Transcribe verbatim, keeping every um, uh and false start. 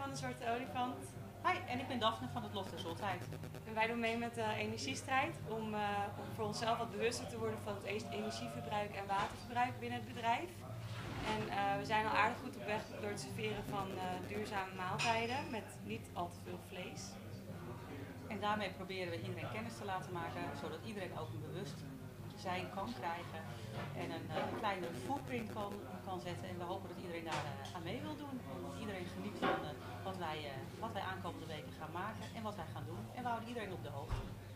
van de Zwarte Olifant. Hi, en ik ben Daphne van het Lof der Zotheid. En wij doen mee met de energiestrijd om, uh, om voor onszelf wat bewuster te worden van het energieverbruik en waterverbruik binnen het bedrijf. En uh, we zijn al aardig goed op weg door het serveren van uh, duurzame maaltijden met niet al te veel vlees. En daarmee proberen we iedereen kennis te laten maken, zodat iedereen ook een bewustzijn kan krijgen en een, uh, een kleine footprint kan, kan zetten. En we hopen dat iedereen daar uh, aan mee wil doen. En dat iedereen geniet van uh, wat, wij, uh, wat wij aankomende weken gaan maken en wat wij gaan doen. En we houden iedereen op de hoogte.